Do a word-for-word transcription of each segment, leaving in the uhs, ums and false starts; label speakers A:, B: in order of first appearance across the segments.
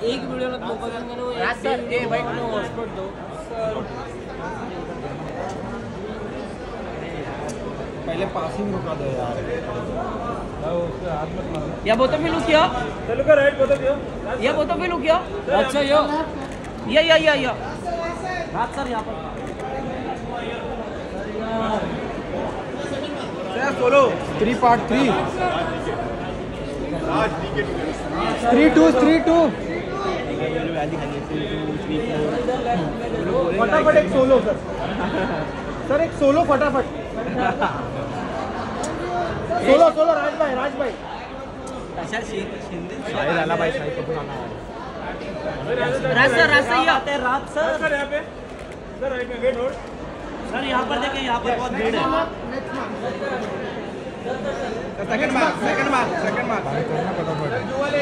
A: एक वीडियो ला मौका देंगे ना वो एक
B: सर ए भाई
A: नो हॉटस्पॉट दो
C: पहले पासिंग रुका दो यार उसके हाथ मत मारो
A: या बोतल में लुक किया
C: चलो का राइट बोतल दियो
A: या बोतल में लुक किया अच्छा यो या या या या रात सर यहां पर
C: sir solo three part three three two three two फटाफट एक सोलो सर सर एक सोलो फटाफट सोलो सोलो राज भाई राज भाई शाहिद आला भाई शाहिद कपूर आना
A: रात सर रात सर ये आते हैं रात सर
C: सर यहाँ पे सर राइट में वेट होल्ड
A: सर यहाँ पर देखिए यहाँ पर बहुत भीड़ है
C: second mark second mark second mark करना फटाफट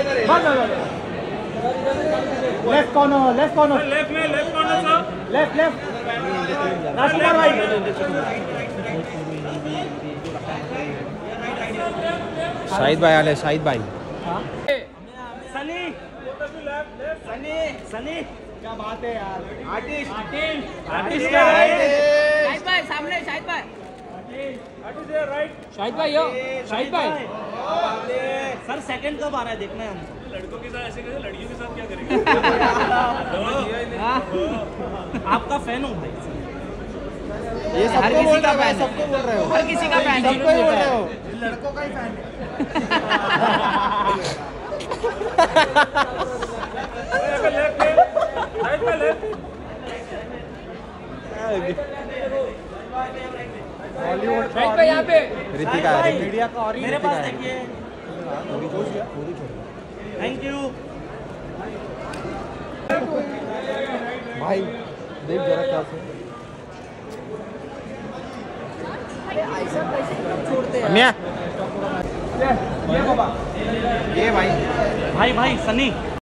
C: left corner left corner left में left corner sir left left Rajkumar भाई शाहिद भाई आले शाहिद भाई
A: सनी सनी सनी
C: क्या बात है यार आर्टिस्ट
A: आर्टिस्ट
C: आर्टिस्ट
A: शाहिद भाई सामने शाहिद भाई
C: आर्टिस्ट है राइट
A: शाहिद भाई यो शाहिद भाई सर सेकंड कब आ रहा है देखना है हमको
C: लड़कों के साथ ऐसे कैसे लड़कियों के साथ क्या करेंगे
A: आपका फैन हूँ भाई
C: ये
A: हर किसी का फैन है
C: सबको बोल रहे हो
A: हर किसी का फैन है
C: सबको बोल रहे हो लड़कों का ही फैन है
A: हॉलीवुड पे यहाँ पे
C: रितिका मीडिया का और
A: मेरे पास देखिए थैंक यू
C: भाई देख जरा क्या से
A: ऐसा कैसे छोड़ते हैं
C: ये भाई
A: भाई भाई सनी